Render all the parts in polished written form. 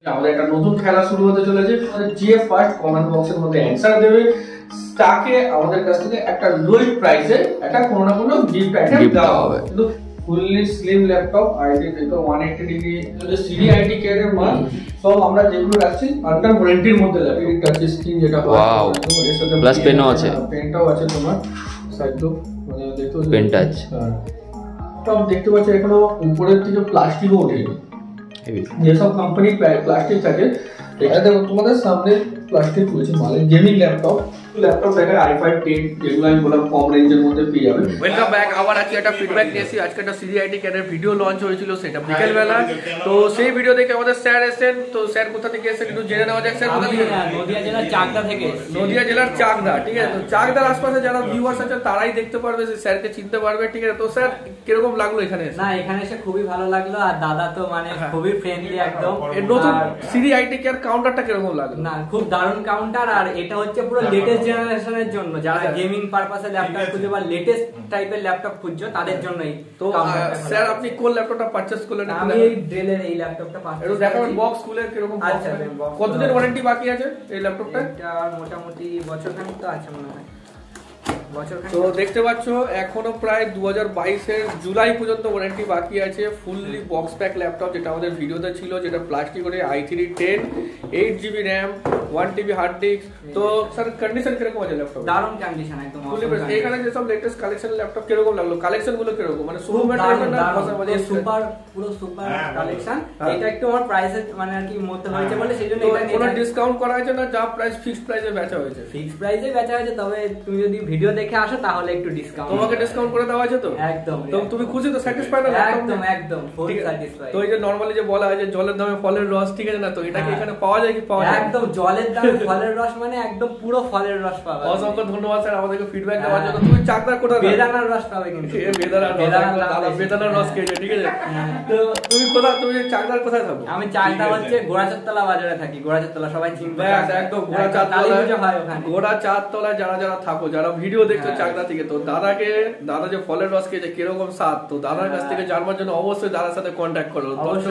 আমাদের একটা নতুন খেলা শুরু হতে চলেছে। আমাদের যে ফার্স্ট কমেন্ট বক্সের মধ্যে অ্যানসার দেবে তাকে আমাদের কাছ থেকে একটা লোয়েস্ট প্রাইসে একটা কোনো না কোনো গিফট আইটেম দেওয়া হবে। কিন্তু ফুললি স্লিম ল্যাপটপ আইটি থেকে 180 ডিগ্রি যে সিডি আইটি কেয়ার এর মাল সব আমরা যেগুলো রাখছি আন্ডার ওয়ারেন্টির মধ্যে লাগে। টাচ স্ক্রিন যেটা ওয়াও, প্লাস পেনও আছে, পেনটাও আছে তোমার সাইড তো মানে দেখতে পেন টাচ। সব দেখতে পাচ্ছ এখনো উপরের থেকে প্লাস্টিকও ওঠেনি। যেসব কোম্পানি প্লাস্টিক থাকে এটা দেখো তোমাদের সামনে প্লাস্টিক রয়েছে মালে। গেমিং ল্যাপটপ দেখে i5 10 যেগুলো আমি বললাম কম রেঞ্জের মধ্যে পেয়ে যাবে। Welcome back. আবার আজকে একটা ফিডব্যাক নিয়েছি। আজকে একটা সিডিআইটি ক্যানের ভিডিও লঞ্চ হয়েছিল, সেটা বিকেল বেলা। তো সেই ভিডিও দেখে আমাদের স্যার এসেছেন। তো স্যার কোথা থেকে এসেছেন একটু জেনে নেওয়া যাক। স্যার কোথা থেকে? নদিয়া জেলার চাকদা থেকে। নদিয়া জেলার চাকদা, ঠিক আছে। তো চাকদার আশপাশে যারা ভিউয়ার্স আছে তারাই দেখতে পারবে, স্যারকে চিনতে পারবে, ঠিক আছে। তো স্যার কিরকম লাগলো এখানে এসে? না, এখানে এসে খুবই ভালো লাগলো। আর দাদা তো মানে খুবই ফ্রেন্ডলি একদম। এর নতুন সিডিআইটি কেয়ার কাউন্টারটা কিরকম লাগলো? না, খুব দারুণ কাউন্টার। আর এটা হচ্ছে পুরো লেটেস্ট জেনারেশনের জন্য, যারা গেমিং পারপাসে ল্যাপটপ খুঁজছে বা লেটেস্ট টাইপের ল্যাপটপ খুঁজছো তাদের জন্যই। তো স্যার আপনি কোন ল্যাপটপটা পারচেজ করলেন? আমি এই ডেলের এই ল্যাপটপটা পারচেজ করলাম। দেখাবেন বক্স খুলে কিরকম। আচ্ছা, কতদিন ওয়ারেন্টি বাকি আছে এই ল্যাপটপটা? এটা মোটামুটি বছর খানিক তো আছে মনে হয়। তো দেখতে পাচ্ছ এখনো প্রায় 2022 এর জুলাই পর্যন্ত ওয়ারেন্টি বাকি আছে। ফুললি বক্স প্যাক ল্যাপটপ, যেটা আমাদের ভিডিওতে ছিল, যেটা প্লাস্টিকের i3 10 8GB RAM 1TB hard disk. তো স্যার কন্ডিশন কিরকম আছে ল্যাপটপ? দারুণ কন্ডিশন একদম। এখানে যে সব লেটেস্ট কালেকশন ল্যাপটপ কিরকম লাগলো? কালেকশন গুলো কিরকম মানে সুপার সুপার পুরো সুপার কালেকশন। এটা একটু আমার প্রাইসে মানে আর কি মধ্যে হয়েছে বলে সেইজন্য এটা কোনো ডিসকাউন্ট করা হয়েছে না? যা প্রাইস ফিক্সড প্রাইসে বেচা হয়েছে? ফিক্সড প্রাইসে বেচা হয়েছে, তবে তুমি যদি ভিডিও দেখে আসো তাহলে একটু ডিসকাউন্ট। তোমাকে ডিসকাউন্ট করে দেওয়া হয়েছে তো? একদম। তো তুমি খুশি তো? স্যাটিসফাইড না? একদম একদম ফুল স্যাটিসফাইড। তো এই যে নরমালি যে বলা হয় যে জলের দামে ফলের রস, ঠিক আছে না? তো এটা কি এখানে পাওয়া যায় কি পাওয়া যায়? একদম জলের দামে ফলের রস, মানে একদম পুরো ফলের রস পাবে। অসংখ্য ধন্যবাদ স্যার আমাদেরকে ফিডব্যাক দেওয়ার জন্য। তুমি চাকদার কোথায়? বেদানার রস পাবে কিন্তু। বেদানার রস খেয়েছো, ঠিক আছে। তো তুমি কোথায়? তুমি চাকদার কোথায় থাকো? আমি চাকদা হচ্ছে গোড়াচাঁদতলা বাজারে থাকি। গোড়াচাঁদতলা সবাই চিনবে। একদম গোড়াচাঁদতলায় যারা যারা থাকো, যারা ভিডিও দেখছো চাকদা থেকে, তো দাদা যে ফলের রস খেয়েছে কিরকম স্বাদ, তো দাদার কাছ থেকে জানবার জন্য অবশ্যই দাদার সাথে কন্ট্যাক্ট করো।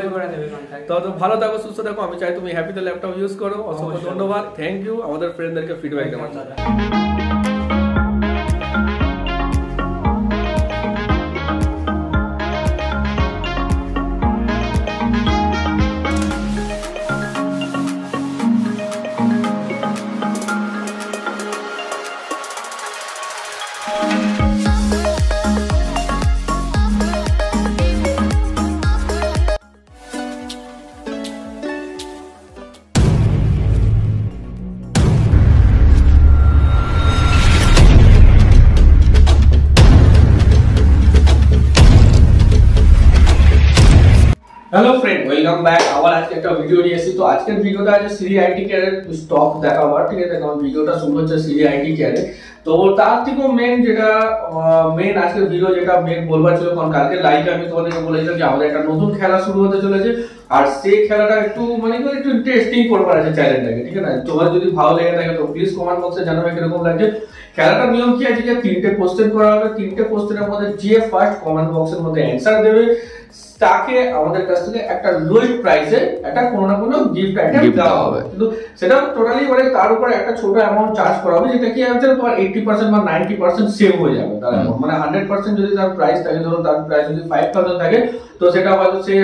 তো ভালো থাকো, সুস্থ থাকো। আমি চাই তুমি হ্যাপিতে ল্যাপটপ ইউজ করো। অসংখ্য ধন্যবাদ, থ্যাংক ইউ আমাদের ফ্রেন্ডদেরকে ফিডব্যাক দেওয়ার জন্য। Hello friend, welcome back. আবার আজকে একটা ভিডিও নিয়ে এসেছি। তো আজকের ভিডিওটা আছে সিডিআইটি কেয়ারের স্টক দেখাবার, ঠিক আছে। কারণ ভিডিওটা শুরু হচ্ছে সিডিআইটি কেয়ারে। তো তার থেকেও মেন যেটা মেন আজকের ভিডিও যেটা মেন বলবার ছিল, কারণ কালকে লাইভে আমি তোমাদেরকে বলেছিলাম যে আমাদের একটা নতুন খেলা শুরু হতে চলেছে। আর সেই খেলাটা একটু মানে একটু ইন্টারেস্টিং করবার আছে চ্যালেঞ্জটাকে, ঠিক আছে। তোমার যদি ভালো লেগে থাকে তো প্লিজ কমেন্ট বক্সে জানাবে কিরকম লাগছে। খেলাটার নিয়ম কি আছে যে 3টে কোশ্চেন করা হবে। 3টে কোশ্চেনের মধ্যে যে ফার্স্ট কমেন্ট বক্সের মধ্যে অ্যানসার দেবে তাকে আমাদের কাছ থেকে একটা লোয়েস্ট প্রাইসে একটা কোনো না কোনো গিফট আইটেম দেওয়া হবে। কিন্তু সেটা টোটালি মানে তার উপরে একটা ছোট অ্যামাউন্ট চার্জ করা হবে, যেটা কি আছে তোমার 80% বা 90% সেভ হয়ে যাবে তার অ্যামাউন্ট। মানে 100% যদি তার প্রাইস থাকে, ধরো তার প্রাইস যদি 5000 থাকে, তো সেটা হয়তো সে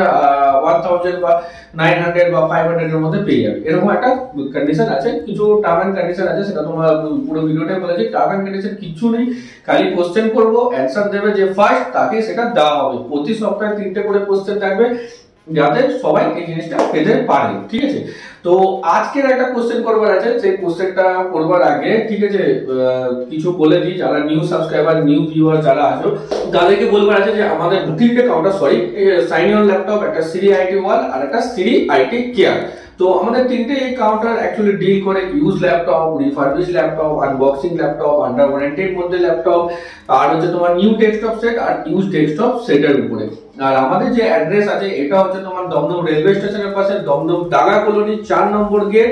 1000 বা 900 বা 500 এর মধ্যে পেয়ে যাবে। এরকম একটা কন্ডিশন আছে, কিছু টার্ম এন্ড কন্ডিশন আছে, সেটা তোমরা পুরো ভিডিওটাই বলেছি। টার্ম এন্ড কন্ডিশন কিছু নেই, খালি কোশ্চেন করব, অ্যানসার দেবে যে ফার্স্ট তাকে সেটা দেওয়া হবে। প্রতি সপ্তাহে 3টে করে কোশ্চেন থাকবে, যাতে সবাই এই জিনিসটা পেতে পারে, ঠিক আছে। তো আজকের একটা কোশ্চেন করবার আছে, সেই কোশ্চেনটা করবার আগে, ঠিক আছে, কিছু বলে দিই। যারা নিউ সাবস্ক্রাইবার, নিউ ভিউয়ার যারা আছো, তাদেরকে বলবার আছে যে আমাদের 3টে কাউন্টার, সাইন অন ল্যাপটপ, একটা সিডিআইটি ওয়াল আর একটা সিডিআইটি কেয়ার। তো আমাদের 3টে এই কাউন্টার অ্যাকচুয়ালি ডিল করে use laptop, refurbish laptop, unboxing laptop, under ওয়ারেন্টির মধ্যে ল্যাপটপ, আর হচ্ছে তোমার নিউ ডেস্কটপ সেট আর ইউজ ডেস্কটপ সেটের উপরে। আর আমাদের যে অ্যাড্রেস আছে এটা হচ্ছে তোমার দমদম রেলওয়ে স্টেশনের পাশে, দমদম দাগা কলোনি 4 নম্বর গেট,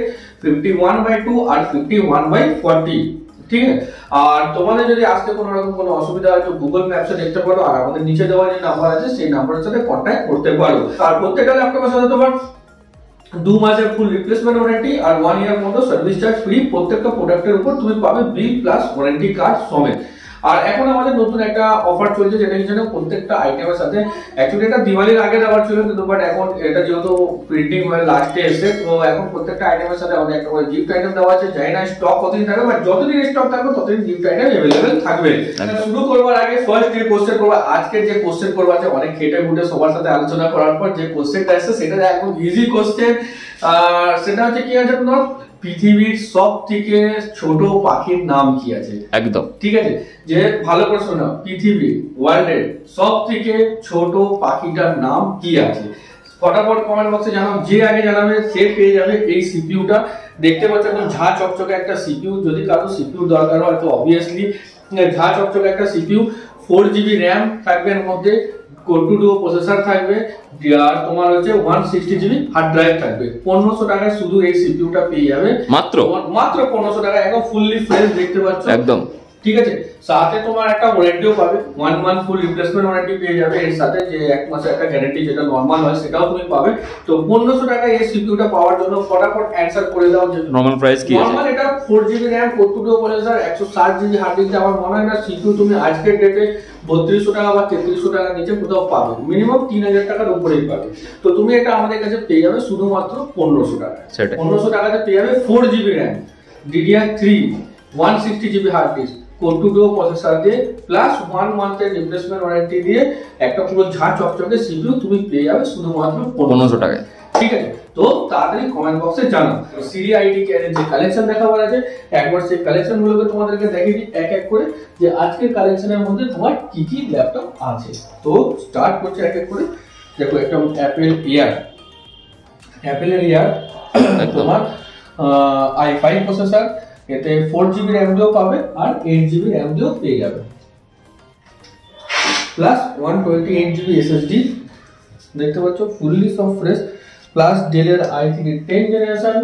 51/2 আর 51/40, ঠিক আছে। আর তোমাদের যদি আজকে কোনো রকম কোনো অসুবিধা হয় তো গুগল ম্যাপসে দেখতে পারো, আর আমাদের নিচে দেওয়া যে নাম্বার আছে সেই নাম্বারের সাথে কন্ট্যাক্ট করতে পারো। আর প্রত্যেকটা ল্যাপটপের সাথে তোমার 2 মাসের ফুল রিপ্লেসমেন্ট ওয়ারেন্টি আর 1 ইয়ার মতো সার্ভিস চার্জ ফ্রি প্রত্যেকটা প্রোডাক্টের উপর তুমি পাবে বিল প্লাস ওয়ারেন্টি কার্ড সমেত। আর এখন আমাদের নতুন একটা অফার চলছে যেটা কি জানো, প্রত্যেকটা আইটেমের সাথে অ্যাকচুয়ালি এটা দিওয়ালির আগে দেওয়ার ছিল কিন্তু বাট এখন এটা যেহেতু প্রিন্টিং মানে লাস্টে এসে, তো এখন প্রত্যেকটা আইটেমের সাথে আমাদের একটা করে গিফট আইটেম দেওয়া আছে। জানি না স্টক কতদিন থাকবে, বাট যতদিন স্টক থাকবে ততদিন গিফট আইটেম অ্যাভেলেবেল থাকবে। শুরু করবার আগে ফার্স্ট যে কোশ্চেন করবো, আজকের যে কোশ্চেন করবো আছে অনেক খেটে খুঁটে সবার সাথে আলোচনা করার পর যে কোশ্চেনটা আসছে সেটা একদম ইজি কোশ্চেন। সেটা হচ্ছে কি আছে তোমার, পৃথিবীর সব থেকে ছোট পাখির নাম কি আছে? একদম ঠিক আছে, যে ভালো করে শোনো, পৃথিবীর ওয়ার্ল্ডের সব থেকে ছোট পাখিটার নাম কি আছে? ফটাফট কমেন্ট বক্সে জানাও, যে আগে জানাবে সে পেয়ে যাবে এই সিপিইউটা। দেখতে পাচ্ছ একদম ঝা চকচকে একটা সিপিইউ। যদি কারো সিপিইউ দরকার হয় তো অবভিয়াসলি ঝা চকচকে একটা সিপিইউ, 4GB র্যাম থাকবে এর মধ্যে, কোর টু ডুও প্রসেসর থাকবে, আর তোমার হচ্ছে 160GB হার্ড ড্রাইভ থাকবে। 1500 টাকায় শুধু এই সিপিইউটা পেয়ে যাবে, মাত্র 1500 টাকা, একদম ফুললি ফ্রেশ দেখতে পাচ্ছ একদম। ঠিক আছে, সাথে তোমার একটা ওয়ারেন্টিও পাবে, 1 মান্থ ফুল রিপ্লেসমেন্ট ওয়ারেন্টি পেয়ে যাবে। এর সাথে যে 1 মাসের একটা গ্যারান্টি যেটা নরমাল হয় সেটাও তুমি পাবে। তো 1500 টাকায় এই সিপিইউটা পাওয়ার জন্য ফটাফট অ্যানসার করে দাও যে নরমাল প্রাইস কি আছে? নরমাল এটা 4GB RAM, 42 processor, 160GB hard disk. আমার মনে হয় না সিপিইউ তুমি আজকের ডেটে 3200 টাকা বা 3300 টাকার নিচে কোথাও পাবে, মিনিমাম 3000 টাকার উপরেই পাবে। তো তুমি এটা আমাদের কাছে পেয়ে যাবে শুধুমাত্র 1500 টাকা। 1500 টাকাতে পেয়ে যাবে 4GB RAM, DDR3, 160GB hard disk, core two duo processor দিয়ে প্লাস 1 মান্থের রিপ্লেসমেন্ট ওয়ারেন্টি দিয়ে একটা পুরো ঝাঁ চকচকে সিপিইউ তুমি পেয়ে যাবে শুধুমাত্র 1500 টাকায়। ঠিক আছে, তো তাড়াতাড়ি কমেন্ট বক্সে জানাও। সিরি আইটি কেয়ারের যে কালেকশন দেখাবার আছে, একবার সেই কালেকশন গুলোকে তোমাদেরকে দেখিয়ে দিই এক এক করে, যে আজকের কালেকশনের মধ্যে তোমার কি কি ল্যাপটপ আছে। তো স্টার্ট করছে এক এক করে। দেখো একটা অ্যাপেল এয়ার, অ্যাপেলের এয়ার তোমার i5 প্রসেসর, এতে 4GB র্যাম দিয়েও পাবে আর 8GB র্যাম দিয়েও পেয়ে যাবে, প্লাস 128GB SSD দেখতে পাচ্ছ, ফুললি সব ফ্রেশ, প্লাস ডেলের i3 10 generation,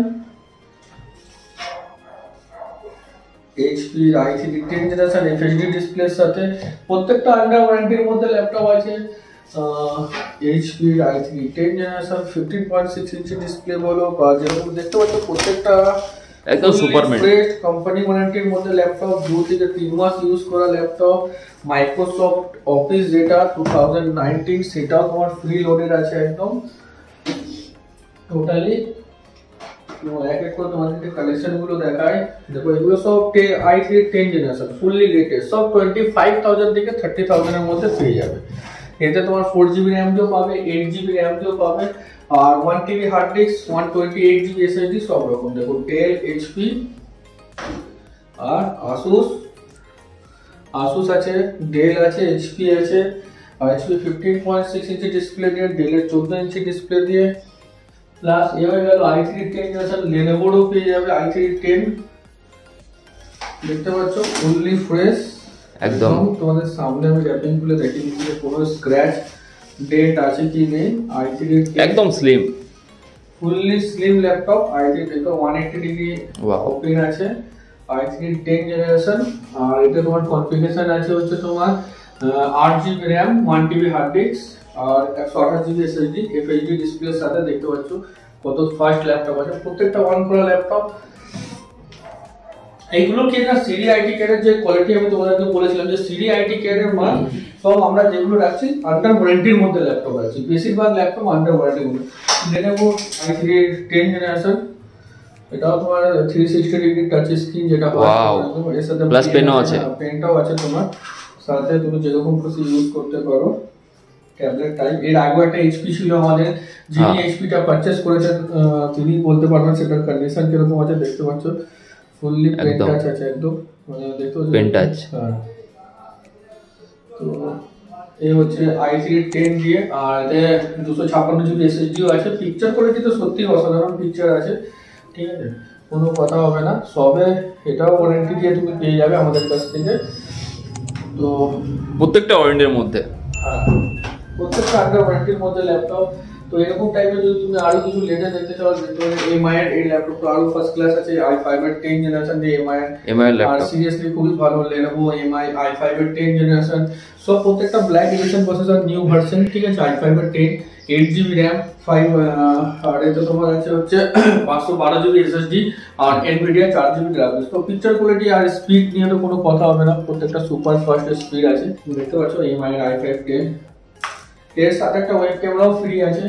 HP i3 10 generation FHD ডিসপ্লের সাথে। প্রত্যেকটা আন্ডার ওয়ারেন্টির মধ্যে ল্যাপটপ আছে। HP i3 10 generation 15.6 inch display বলো বা যেরকম দেখতে পাচ্ছ প্রত্যেকটা একদম সুপারম্যান কোম্পানি ওয়ারেন্টির মধ্যে ল্যাপটপ, 2 থেকে 3 মাস ইউজ করা ল্যাপটপ। মাইক্রোসফট অফিস যেটা 2019 সেটাও তোমার ফ্রি লোডেড আছে একদম টোটালি। এক এক করে তোমাদেরকে কালেকশন গুলো দেখায়। দেখো এগুলো সব i3 10 জেনারেশন ফুললি লেটেস্ট, সব 25,000 থেকে 30,000 এর মধ্যে পেয়ে যাবে। এতে তোমার 4GB র্যাম দিয়েও পাবে, 8GB র্যাম দিয়েও পাবে, আর 1TB hard disk, 128GB SSD সব রকম। দেখো ডেল, HP আর আসুস আছে, ডেল আছে, HP আছে, আর HP 15.6 ইঞ্চি ডিসপ্লে দিয়ে, ডেলের 14 ইঞ্চি ডিসপ্লে দিয়ে, প্লাস এবার গেল i3 10 জেনারেশন লেনোভোরও পেয়ে যাবে i3 10 দেখতে পাচ্ছ ফুললি ফ্রেশ একদম। তোমাদের সামনে আমি র্যাপিং খুলে দেখিয়ে দিচ্ছি যে কোনো স্ক্র্যাচ ডেন্ট আছে কি নেই। i3 একদম slim, fully slim laptop. i3 দেখো 180 ডিগ্রি ওপেন আছে, i3 10 জেনারেশন। আর এটা তোমার কনফিগারেশন আছে হচ্ছে তোমার 8GB RAM, 1TB hard disk আর 128GB SSD FHD ডিসপ্লের সাথে। দেখতে পাচ্ছ কত ফাস্ট ল্যাপটপ আছে, প্রত্যেকটা অন করা ল্যাপটপ। এইগুলো কি না সিরি আইটি কেয়ারের যে কোয়ালিটি আমি তোমাদেরকে বলেছিলাম যে সিরি আইটি কেয়ারের মাল সব আমরা যেগুলো রাখছি আন্ডার ওয়ারেন্টির মধ্যে ল্যাপটপ আছে, বেশিরভাগ ল্যাপটপ আন্ডার ওয়ারেন্টির মধ্যে। Lenovo i3 10 জেনারেশন, এটাও তোমার 360 ডিগ্রি টাচ স্ক্রিন যেটা এর সাথে প্লাস পেনও আছে, পেনটাও আছে তোমার সাথে, তুমি যেরকম খুশি ইউজ করতে পারো ট্যাবলেট টাইপ। এর আগে একটা HP ছিল আমাদের, যিনি HPটা পারচেজ করেছেন তিনি বলতে পারবেন সেটার কন্ডিশন কিরকম আছে। দেখতে পাচ্ছ ফুললি পেন টাচ আছে একদম, মানে দেখতে পাচ্ছ পেন টাচ। তো এই হচ্ছে i3 10 দিয়ে, আর এতে 256GB SSDও আছে। পিকচার কোয়ালিটি তো সত্যি অসাধারণ পিকচার আছে, ঠিক আছে, কোনো কথা হবে না। সবে এটাও ওয়ারেন্টি দিয়ে তুমি পেয়ে যাবে আমাদের কাছ থেকে। তো প্রত্যেকটা ওয়ারেন্টির মধ্যে, প্রত্যেকটা আন্ডার ওয়ারেন্টির মধ্যে ল্যাপটপ। তো এরকম টাইপের যদি তুমি আরো কিছু লেটেস্ট দেখতে চাও, এমআই এর এই ল্যাপটপটা আরো ফার্স্ট ক্লাস আছে, i5 এর 10 জেনারেশন দিয়ে এমআই এর ল্যাপটপ, আর সিরিয়াসলি খুবই ভালো Lenovo এমআই i5 এর 10 জেনারেশন, সব প্রত্যেকটা black edition processor new version, ঠিক আছে, i5 এর 10, 8GB RAM, 5 আর এটা তোমার আছে হচ্ছে 512GB SSD আর Nvidia 4GB গ্রাফিক্স। তো পিকচার কোয়ালিটি আর স্পিড নিয়ে তো কোনো কথা হবে না, প্রত্যেকটা সুপার ফাস্ট স্পিড আছে। তুমি দেখতে পাচ্ছ এমআই এর i5 10 এর সাথে একটা ওয়েব ক্যামেরাও ফ্রি আছে।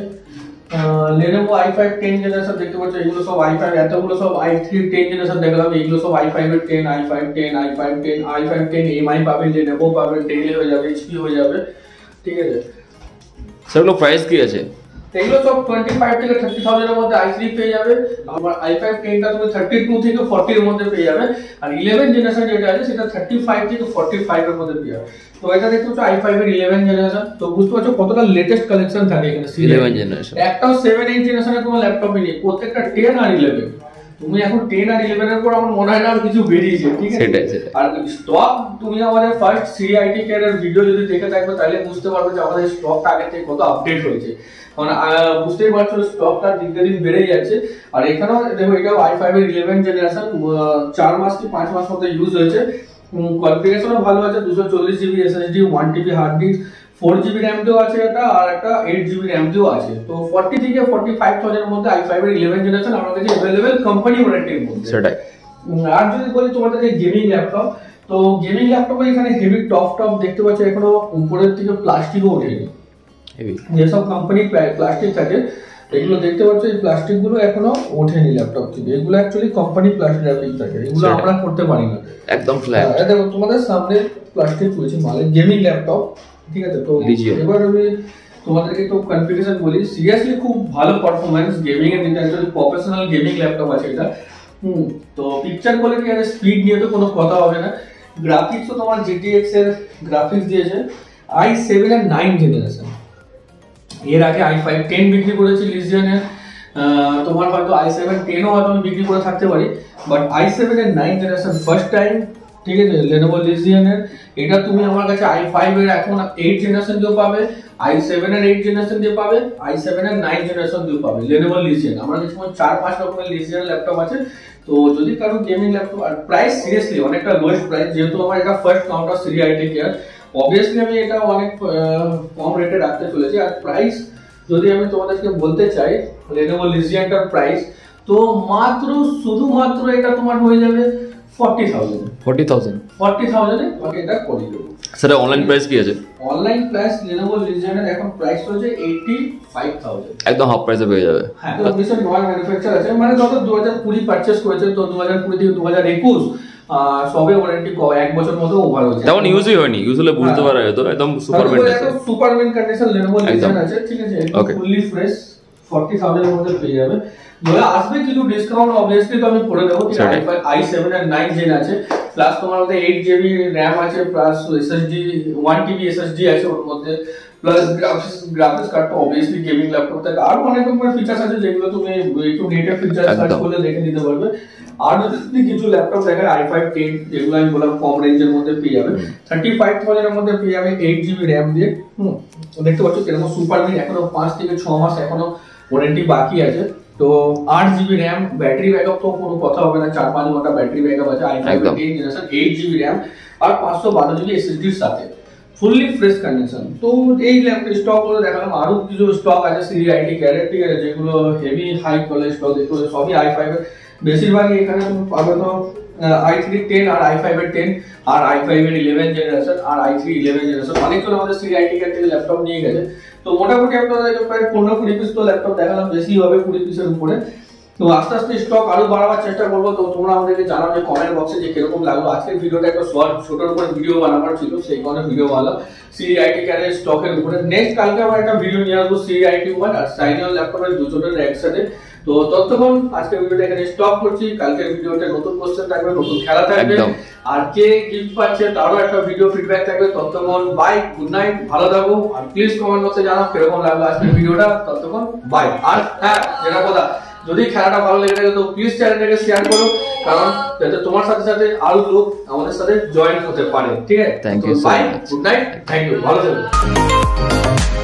Lenovo i5 10 জেনারেশন দেখতে পাচ্ছ, এগুলো সব i5, এতগুলো সব i3 10 জেনারেশন দেখলাম, এগুলো সব i5 এর 10, i5 10, i5 10, i5 10 এমআই পাবে, Lenovo পাবে, Dell হয়ে যাবে, HP হয়ে যাবে, ঠিক আছে। সেগুলো প্রাইস কি আছে? এগুলো সব 25 থেকে 30,000 এর মধ্যে i3 পেয়ে যাবে, আমার i5 10টা তুমি 32 থেকে 40 এর মধ্যে পেয়ে যাবে, আর 11 জেনারেশন যেটা আছে সেটা 35 থেকে 45 এর মধ্যে পেয়ে যাবে। তো এটা দেখতে পাচ্ছ i5 এর 11 জেনারেশন, তো বুঝতে পারছো কতটা লেটেস্ট কালেকশন থাকে এখানে। 11 জেনারেশন, একটাও 7 8 জেনারেশনের কোনো ল্যাপটপই নেই, প্রত্যেকটা 10 আর 11। তুমি এখন 10 আর 11 এর পর আমার মনে হয় না আর কিছু বেরিয়েছে, ঠিক আছে। সেটাই। আর স্টক তুমি আমাদের ফার্স্ট সিআইটি কেয়ারের ভিডিও যদি দেখে থাকবে তাহলে বুঝতে পারবে যে আমাদের স্টকটা আগে থেকে কত আপডেট হয়েছে, কারণ বুঝতেই পারছো স্টকটা দিন দিন বেড়ে যাচ্ছে। আর এখানেও দেখো এটাও i5 এর 11 জেনারেশন, 4 মাস কি 5 মাস মতো ইউজ হয়েছে, কনফিগারেশনও ভালো আছে, 240GB SSD, 1TB hard disk, 4GB RAM দিও আছে এটা, আর একটা 8GB RAM দিও আছে। তো 40 থেকে 45,000 এর মধ্যে i5 এর 11 জেনারেশন আমাদের কাছে अवेलेबल কোম্পানি ওয়ারেন্টির মধ্যে। সেটাই। আর যদি বলি তোমাদের যে গেমিং ল্যাপটপ, তো গেমিং ল্যাপটপে এখানে হেভি টপ দেখতে পাচ্ছ, এখনো উপরের থেকে প্লাস্টিকও ওঠেনি। যেসব কোম্পানি প্লাস্টিক থাকে এগুলো দেখতে পাচ্ছ, এই প্লাস্টিক গুলো এখনো ওঠেনি ল্যাপটপ থেকে, এগুলো অ্যাকচুয়ালি কোম্পানি প্লাস্টিক থাকে, এগুলো আমরা করতে পারি না, একদম ফ্ল্যাট। দেখো তোমাদের সামনে প্লাস্টিক রয়েছে মানে গেমিং ল্যাপটপ, ঠিক আছে। তো এবার আমি তোমাদেরকে একটু কনফিগারেশন বলি, সিরিয়াসলি খুব ভালো পারফরম্যান্স গেমিং এর নিতে, অ্যাকচুয়ালি প্রফেশনাল গেমিং ল্যাপটপ আছে এটা। তো পিকচার কোয়ালিটি আর স্পিড নিয়ে তো কোনো কথা হবে না, গ্রাফিক্সও তোমার GTX এর গ্রাফিক্স দিয়েছে, i7 এর 9 জেনারেশন। এর আগে i5 10 বিক্রি করেছি লিজিয়নের, তোমার হয়তো i7 10ও হয়তো আমি বিক্রি করে থাকতে পারি, বাট i7 এর 9 জেনারেশন ফার্স্ট টাইম, ঠিক আছে, Lenovo Legion এর। এটা তুমি আমার কাছে i5 এর এখন 8 জেনারেশন দিয়েও পাবে, i7 এর 8 জেনারেশন দিয়ে পাবে, i7 এর 9 জেনারেশন দিয়েও পাবে Lenovo Legion। আমার কাছে 4-5 রকমের Legion ল্যাপটপ আছে। তো যদি কারো গেমিং ল্যাপটপ, আর প্রাইস সিরিয়াসলি অনেকটা লোয়েস্ট প্রাইস, যেহেতু আমার এটা first counter Siri IT care, obviously আমি এটা অনেক কম রেটে রাখতে চলেছি। আর প্রাইস যদি আমি তোমাদেরকে বলতে চাই Lenovo Legionটার প্রাইস, তো মাত্র শুধুমাত্র এটা তোমার হয়ে যাবে 40,000 এ তোমাকে এটা করে দেবো। স্যার অনলাইন প্রাইস কি আছে? অনলাইন প্রাইস Lenovo Legion এর এখন প্রাইস হচ্ছে 85,000, একদম হাফ প্রাইসে পেয়ে যাবে। হ্যাঁ, তো অবশ্যই নন ম্যানুফ্যাকচার আছে, মানে যত 2020 পারচেজ করেছে, তো 2020 থেকে 2021 সবে ওয়ারেন্টি 1 বছর মতো ওভার হয়েছে, তেমন ইউজই হয়নি, ইউজুয়ালি বুঝতে পারা যেত, একদম সুপারম্যান কন্ডিশন Lenovo Legion আছে, ঠিক আছে, ফুললি ফ্রেশ 40,000 এর মধ্যে পেয়ে যাবে। যদি আসবে কিছু ডিসকাউন্ট অবভিয়াসলি তো আমি করে দেবো, i7 এর 9 জেন আছে, প্লাস তোমার মধ্যে 8GB RAM আছে, প্লাস SSD 1TB SSD আছে ওর মধ্যে, প্লাস গ্রাফিক্স কার্ড তো অবভিয়াসলি গেমিং ল্যাপটপ থেকে আর অনেক রকমের ফিচার্স আছে যেগুলো তুমি একটু নেটে ফিচার সার্চ করলে দেখে নিতে পারবে। আর যদি কিছু ল্যাপটপ দেখে i5 10, যেগুলো আমি বললাম কম রেঞ্জের মধ্যে পেয়ে যাবে, 35,000 এর মধ্যে পেয়ে যাবে 8GB RAM দিয়ে। দেখতে পাচ্ছ কিরকম সুপারম্যান, এখনো 5 থেকে 6 মাস এখনো ওয়ারেন্টি বাকি আছে। তো 8GB RAM, ব্যাটারি ব্যাকআপ তো কোনো কথা হবে না, 4-5 ঘন্টা ব্যাটারি ব্যাকআপ আছে i5 10 জেনারেশন, 8GB RAM আর 512GB SSD এর সাথে ফুললি ফ্রেশ কন্ডিশন। তো এই ল্যাপটপ স্টক গুলো দেখালাম, আরো কিছু স্টক আছে সিরি আইটি ক্যারেট, ঠিক আছে, যেগুলো হেভি হাই কোয়ালিটি স্টক, দেখো সবই i5 এর, বেশিরভাগই এখানে তুমি পাবে তো i3 10 আর i5 এর 10 আর i5 এর 11 জেনারেশন আর i3 11 জেনারেশন। অনেকগুলো আমাদের সিরি আইটি ক্যারেট থেকে ল্যাপটপ নিয়ে গেছে, তো মোটামুটি আপনাদের প্রায় 15-20 পিস তো ল্যাপটপ দেখালাম, বেশি হবে 20 পিসের উপরে। তো আস্তে আস্তে স্টক আরো বাড়াবার চেষ্টা করবো, তো তোমরা আমাদেরকে জানাও যে কমেন্ট বক্সে যে কিরকম লাগলো। আজকের ভিডিওটা একটা শর্ট ছোটোর উপরে ভিডিও বানাবার ছিল, সেই কারণে ভিডিও বানালাম সিরি আইটি ক্যারের স্টকের উপরে। নেক্সট কালকে আমরা একটা ভিডিও নিয়ে আসবো সিরি আইটি উপর আর সাইনিয়ন ল্যাপটপের দুটোর একসাথে। তো ততক্ষণ আজকের ভিডিওটা এখানে স্টপ করছি, কালকের ভিডিওতে নতুন কোশ্চেন থাকবে, নতুন খেলা থাকবে, আর কে গিফট পাচ্ছে তারও একটা ভিডিও ফিডব্যাক থাকবে। ততক্ষণ বাই, গুড নাইট, ভালো থাকো, আর প্লিজ কমেন্ট বক্সে জানাও কিরকম লাগলো আজকের ভিডিওটা। ততক্ষণ বাই। আর হ্যাঁ, যেটা কথা, যদি খেলাটা ভালো লেগে থাকে তো প্লিজ চ্যানেলটাকে শেয়ার করো, কারণ যাতে তোমার সাথে সাথে আরো লোক আমাদের সাথে জয়েন হতে পারে, ঠিক আছে? Thank you, bye, good night, thank you, ভালো থাকো।